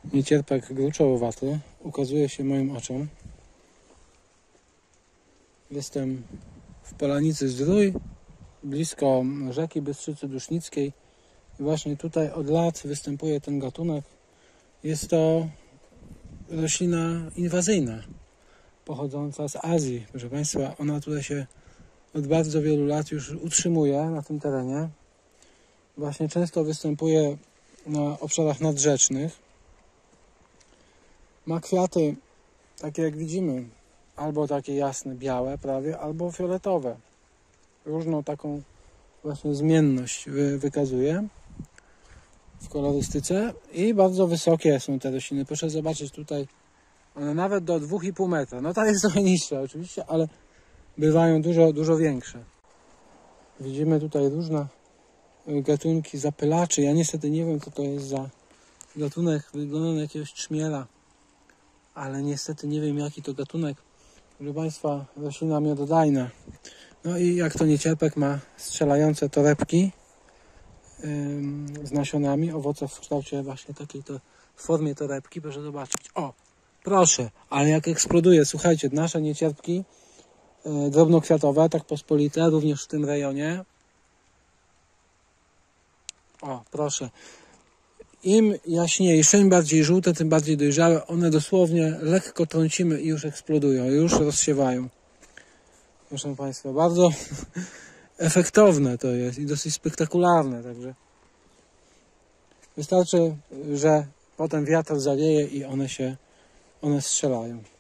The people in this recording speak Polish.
niecierpek gruczołowaty ukazuje się moim oczom. Jestem w Polanicy Zdrój, blisko rzeki Bystrzycy Dusznickiej. I właśnie tutaj od lat występuje ten gatunek. Jest to roślina inwazyjna, pochodząca z Azji. Proszę Państwa, ona tutaj się od bardzo wielu lat już utrzymuje na tym terenie. Właśnie często występuje na obszarach nadrzecznych. Ma kwiaty takie jak widzimy, albo takie jasne, białe prawie, albo fioletowe. Różną taką właśnie zmienność wykazuje w kolorystyce i bardzo wysokie są te rośliny. Proszę zobaczyć tutaj, one nawet do 2,5 metra. No ta jest trochę niższa oczywiście, ale bywają dużo większe. Widzimy tutaj różne gatunki zapylaczy. Ja niestety nie wiem, co to jest za gatunek. Wygląda na jakiegoś trzmiela, ale niestety nie wiem, jaki to gatunek. Proszę Państwa, roślina miododajna. No i jak to niecierpek, ma strzelające torebki z nasionami, owoce w kształcie właśnie takiej w formie torebki. Proszę zobaczyć. O, proszę, ale jak eksploduje. Słuchajcie, nasze niecierpki drobnokwiatowe, tak pospolite, również w tym rejonie. O, proszę. Im jaśniejsze, im bardziej żółte, tym bardziej dojrzałe. One dosłownie lekko trącimy i już eksplodują, już rozsiewają. Proszę Państwa, bardzo efektowne to jest i dosyć spektakularne. Także wystarczy, że potem wiatr zawieje i one strzelają.